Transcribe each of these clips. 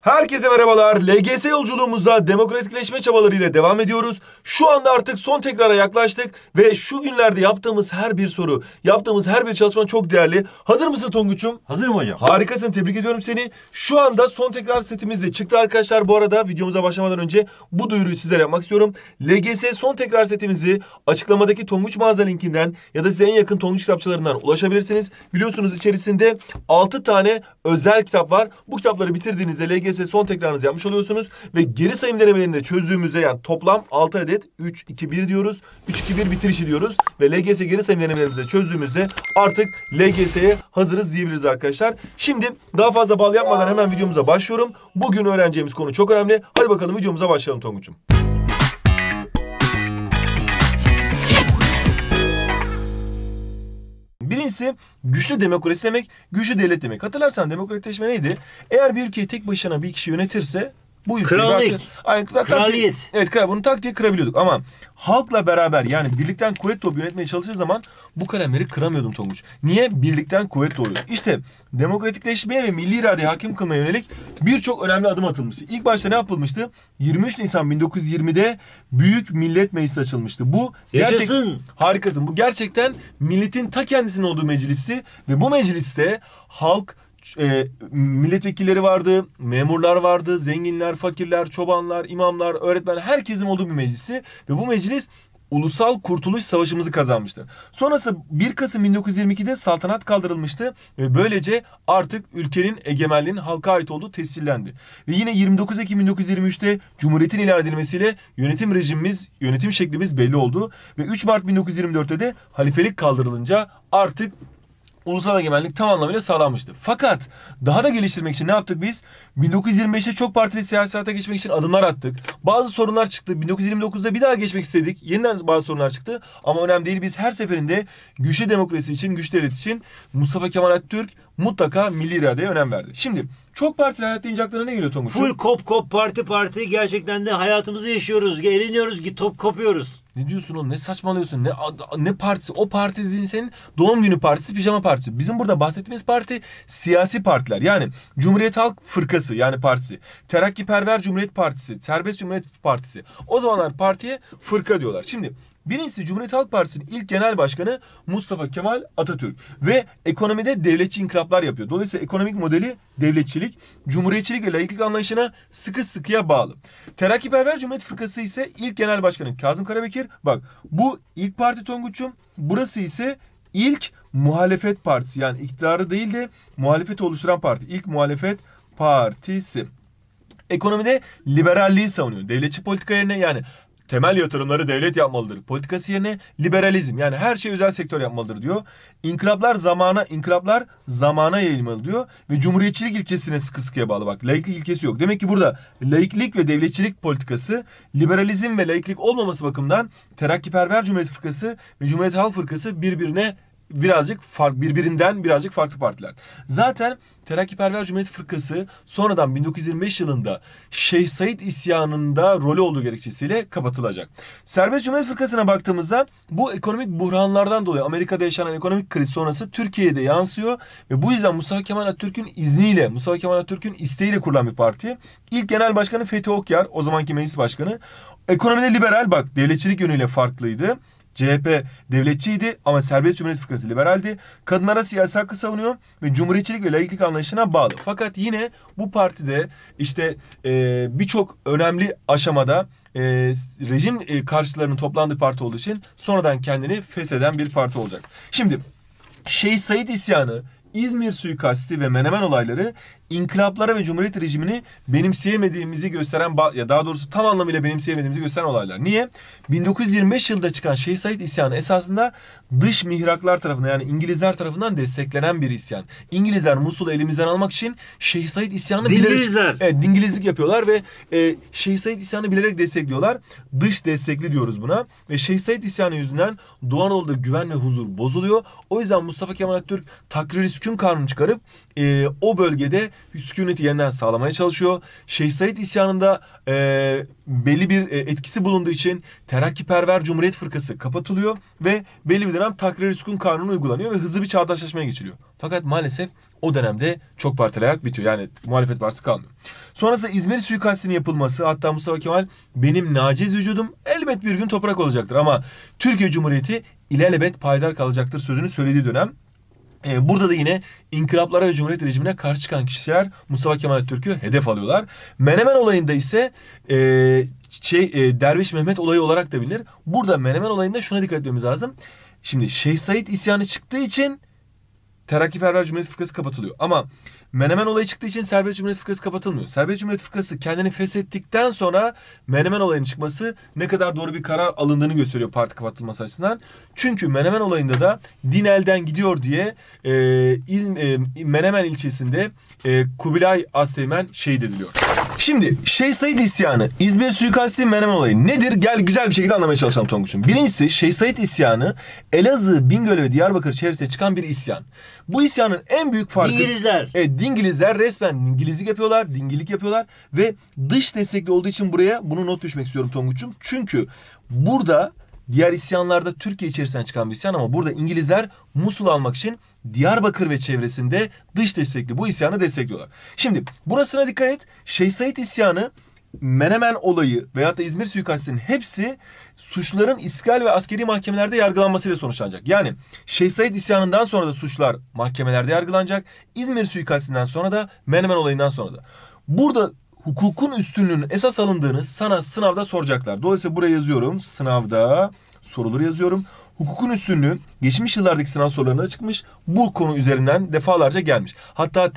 Herkese merhabalar. LGS yolculuğumuza demokratikleşme çabalarıyla devam ediyoruz. Şu anda artık son tekrara yaklaştık ve şu günlerde yaptığımız her bir soru, yaptığımız her bir çalışma çok değerli. Hazır mısın Tonguç'um? Hazırım hocam. Harikasın, tebrik ediyorum seni. Şu anda son tekrar setimiz de çıktı arkadaşlar. Bu arada videomuza başlamadan önce bu duyuruyu sizlere yapmak istiyorum. LGS son tekrar setimizi açıklamadaki Tonguç mağaza linkinden ya da size en yakın Tonguç kitapçılarından ulaşabilirsiniz. Biliyorsunuz içerisinde 6 tane özel kitap var. Bu kitapları bitirdiğinizde LGS son tekrarınızı yapmış oluyorsunuz ve geri sayım denemelerini çözdüğümüzde, yani toplam 6 adet 3 2 1 diyoruz. 3 2 1 bitirişi diyoruz ve LGS geri sayım denemelerimizi çözdüğümüzde artık LGS'ye hazırız diyebiliriz arkadaşlar. Şimdi daha fazla bal yapmadan hemen videomuza başlıyorum. Bugün öğreneceğimiz konu çok önemli. Hadi bakalım videomuza başlayalım Tonguç'um. Birincisi güçlü demokrasi demek, güçlü devlet demek. Hatırlarsan demokratikleşme neydi? Eğer bir ülkeyi tek başına bir kişi yönetirse bu ülkeyi krallık, kraliyet. Evet, bunu tak diye kırabiliyorduk ama halkla beraber, yani birlikten kuvvet doğup yönetmeye çalıştığı zaman bu kalemleri kıramıyordum Tonguç. Niye? Birlikten kuvvet doğuyor. İşte demokratikleşmeye ve milli iradeye hakim kılmaya yönelik birçok önemli adım atılmıştı. İlk başta ne yapılmıştı? 23 Nisan 1920'de Büyük Millet Meclisi açılmıştı. Bu yaşasın. Harikasın. Bu gerçekten milletin ta kendisinin olduğu meclisti ve bu mecliste halk, milletvekilleri vardı, memurlar vardı, zenginler, fakirler, çobanlar, imamlar, öğretmenler, herkesin olduğu bir meclisti ve bu meclis Ulusal Kurtuluş Savaşımızı kazanmıştı. Sonrası 1 Kasım 1922'de saltanat kaldırılmıştı ve böylece artık ülkenin egemenliğinin halka ait olduğu tescillendi. Ve yine 29 Ekim 1923'te Cumhuriyet'in ilan edilmesiyle yönetim şeklimiz belli oldu ve 3 Mart 1924'te de halifelik kaldırılınca artık ulusal egemenlik tam anlamıyla sağlanmıştı. Fakat daha da geliştirmek için ne yaptık biz? 1925'te çok partili siyasete geçmek için adımlar attık. Bazı sorunlar çıktı. 1929'da bir daha geçmek istedik. Yeniden bazı sorunlar çıktı. Ama önemli değil. Biz her seferinde güçlü demokrasi için, güçlü devlet için Mustafa Kemal Atatürk mutlaka milli iradeye önem verdi. Şimdi çok partili hayat deyince aklına ne geliyor Tonguç? Full kop parti gerçekten de hayatımızı yaşıyoruz. Eğleniyoruz, top kopuyoruz. Ne diyorsun oğlum? Ne saçmalıyorsun? Ne partisi? O parti dediğin senin doğum günü partisi, pijama partisi. Bizim burada bahsettiğimiz parti siyasi partiler. Yani Cumhuriyet Halk Fırkası, yani partisi. Terakkiperver Cumhuriyet Partisi, Serbest Cumhuriyet Partisi. O zamanlar partiye fırka diyorlar. Şimdi birincisi Cumhuriyet Halk Partisi'nin ilk genel başkanı Mustafa Kemal Atatürk ve ekonomide devletçi inkılaplar yapıyor. Dolayısıyla ekonomik modeli devletçilik, cumhuriyetçilik ve laiklik anlayışına sıkı sıkıya bağlı. Terakkiperver Cumhuriyet Fırkası ise ilk genel başkanı Kazım Karabekir. Bak, bu ilk parti Tonguç'um. Burası ise ilk muhalefet partisi, yani iktidarı değil de muhalefeti oluşturan parti. İlk muhalefet partisi. Ekonomide liberalliği savunuyor. Devletçi politika yerine, yani temel yatırımları devlet yapmalıdır politikası yerine liberalizm, yani her şey özel sektör yapmalıdır diyor. İnkılaplar zamana yayılmalı diyor ve cumhuriyetçilik ilkesine sıkı sıkıya bağlı. Bak, laiklik ilkesi yok. Demek ki burada laiklik ve devletçilik politikası, liberalizm ve laiklik olmaması bakımından Terakkiperver Cumhuriyet Fırkası ve Cumhuriyet Halk Fırkası birbirinden birazcık farklı partiler. Zaten Terakkiperver Cumhuriyet Fırkası sonradan 1925 yılında Şeyh Said isyanında rolü olduğu gerekçesiyle kapatılacak. Serbest Cumhuriyet Fırkası'na baktığımızda bu ekonomik buhranlardan dolayı Amerika'da yaşanan ekonomik kriz sonrası Türkiye'de yansıyor ve bu yüzden Mustafa Kemal Atatürk'ün isteğiyle kurulan bir parti. İlk genel başkanı Fethi Okyar, o zamanki meclis başkanı. Ekonomide liberal, bak devletçilik yönüyle farklıydı. CHP devletçiydi ama Serbest Cumhuriyet Fırkası liberaldi. Kadınlara siyasi hakkı savunuyor ve cumhuriyetçilik ve laiklik anlayışına bağlı. Fakat yine bu partide işte birçok önemli aşamada rejim karşıtlarının toplandığı parti olduğu için sonradan kendini fesheden bir parti olacak. Şimdi Şeyh Said isyanı, İzmir suikasti ve Menemen olayları inkılaplara ve cumhuriyet rejimini benimseyemediğimizi gösteren, ya daha doğrusu tam anlamıyla benimseyemediğimizi gösteren olaylar. Niye? 1925 yılında çıkan Şeyh Said isyanı esasında dış mihraklar tarafından, yani İngilizler tarafından desteklenen bir isyan. İngilizler Musul'u elimizden almak için Şeyh Said isyanını dingilizlik yapıyorlar ve Şeyh Said isyanını bilerek destekliyorlar. Dış destekli diyoruz buna. Ve Şeyh Said isyanı yüzünden Doğu Anadolu'da güven ve huzur bozuluyor. O yüzden Mustafa Kemal Atatürk Takrir-i Sükun Kanunu çıkarıp o bölgede sükuneti yeniden sağlamaya çalışıyor. Şeyh Said isyanında belli bir etkisi bulunduğu için Terakkiperver Cumhuriyet Fırkası kapatılıyor ve belli bir dönem Takrir-i Sükun Kanunu uygulanıyor ve hızlı bir çağdaşlaşmaya geçiliyor. Fakat maalesef o dönemde çok partili hayat bitiyor. Yani muhalefet partisi kalmıyor. Sonrasında İzmir suikastinin yapılması, hatta Mustafa Kemal benim naciz vücudum elbet bir gün toprak olacaktır ama Türkiye Cumhuriyeti ilelebet payidar kalacaktır sözünü söylediği dönem. Burada da yine inkılaplara ve Cumhuriyet rejimine karşı çıkan kişiler Mustafa Kemal Atatürk'ü hedef alıyorlar. Menemen olayında ise Derviş Mehmet olayı olarak da bilinir. Burada Menemen olayında şuna dikkat etmemiz lazım. Şimdi Şeyh Said isyanı çıktığı için Terakkiperver Cumhuriyet Fırkası kapatılıyor. Ama Menemen olayı çıktığı için Serbest Cumhuriyet Fırkası kapatılmıyor. Serbest Cumhuriyet Fırkası kendini feshettikten sonra Menemen olayının çıkması ne kadar doğru bir karar alındığını gösteriyor parti kapatılması açısından. Çünkü Menemen olayında da din elden gidiyor diye Menemen ilçesinde Kubilay Asteğmen şehit ediliyor. Şimdi Şeyh Said isyanı, İzmir suikasti, Menemen olayı nedir? Gel güzel bir şekilde anlamaya çalışalım Tonguç'um. Birincisi Şeyh Said isyanı Elazığ, Bingöl ve Diyarbakır çevresinde çıkan bir isyan. Bu isyanın en büyük farkı... İngilizler. Evet, Dingilizler resmen dingilizlik yapıyorlar, dingilik yapıyorlar ve dış destekli olduğu için buraya bunu not düşmek istiyorum Tonguç'um. Çünkü burada diğer isyanlarda Türkiye içerisinden çıkan bir isyan ama burada İngilizler Musul almak için Diyarbakır ve çevresinde dış destekli bu isyanı destekliyorlar. Şimdi burasına dikkat et. Şeyh Said isyanı, Menemen olayı veyahut da İzmir suikastinin hepsi suçluların istiklal ve askeri mahkemelerde yargılanmasıyla sonuçlanacak. Yani Şeyh Said isyanından sonra da suçlar mahkemelerde yargılanacak. İzmir suikastinden sonra da Menemen olayından sonra da. Burada hukukun üstünlüğünün esas alındığını sana sınavda soracaklar. Dolayısıyla buraya yazıyorum. Sınavda soruları yazıyorum. Hukukun üstünlüğü geçmiş yıllardaki sınav sorularına çıkmış. Bu konu üzerinden defalarca gelmiş. Hatta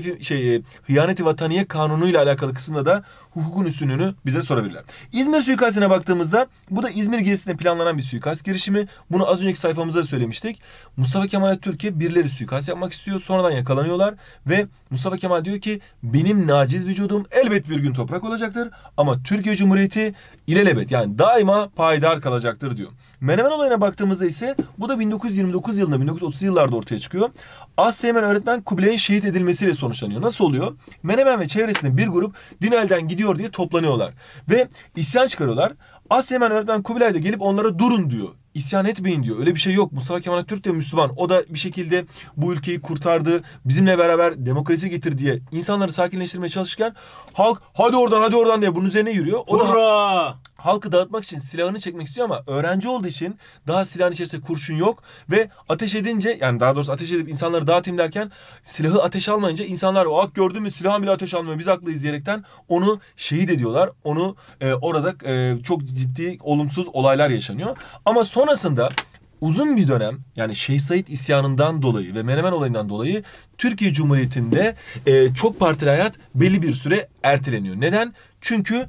hıyaneti vataniye kanunuyla alakalı kısımda da hukukun üstünlüğünü bize sorabilirler. İzmir suikastine baktığımızda bu da İzmir gezisinde planlanan bir suikast girişimi. Bunu az önceki sayfamızda söylemiştik. Mustafa Kemal Atatürk'e birileri suikast yapmak istiyor. Sonradan yakalanıyorlar ve Mustafa Kemal diyor ki benim naciz vücudum elbet bir gün toprak olacaktır ama Türkiye Cumhuriyeti ilelebet yani daima payidar kalacaktır diyor. Menemen olayına baktığımızda ise bu da 1929 yılında 1930 yıllarda ortaya çıkıyor. Asteğmen öğretmen Kubilay'ın şehit edilmesiyle sonuçlanıyor. Nasıl oluyor? Menemen ve çevresinde bir grup din elden gidiyor diye toplanıyorlar ve isyan çıkarıyorlar. Asteğmen öğretmen Kubilay da gelip onlara durun diyor. İsyan etmeyin diyor. Öyle bir şey yok. Mustafa Kemal Atatürk de Müslüman. O da bir şekilde bu ülkeyi kurtardı. Bizimle beraber demokrasi getir diye insanları sakinleştirmeye çalışırken halk hadi oradan diye bunun üzerine yürüyor. O da halkı dağıtmak için silahını çekmek istiyor ama öğrenci olduğu için daha silahın içerisinde kurşun yok ve ateş edince yani daha doğrusu ateş edip insanları dağıtayım derken silahı ateş almayınca insanlar gördün mü silahın bile ateş almıyor biz haklıyız diyerekten onu şehit ediyorlar. Onu orada çok ciddi olumsuz olaylar yaşanıyor. Ama sonrasında uzun bir dönem yani Şeyh Said isyanından dolayı ve Menemen olayından dolayı Türkiye Cumhuriyeti'nde çok partili hayat belli bir süre erteleniyor. Neden? Çünkü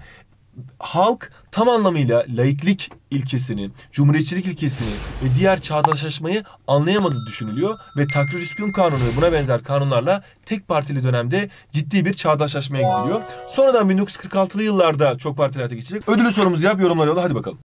halk tam anlamıyla laiklik ilkesini, cumhuriyetçilik ilkesini ve diğer çağdaşlaşmayı anlayamadığı düşünülüyor ve Takrir Üskün Kanunu ve buna benzer kanunlarla tek partili dönemde ciddi bir çağdaşlaşmaya gidiliyor. Sonradan 1946'lı yıllarda çok partili hayata geçecek. Ödülü sorumuzu yap, yorumlara yolla. Hadi bakalım.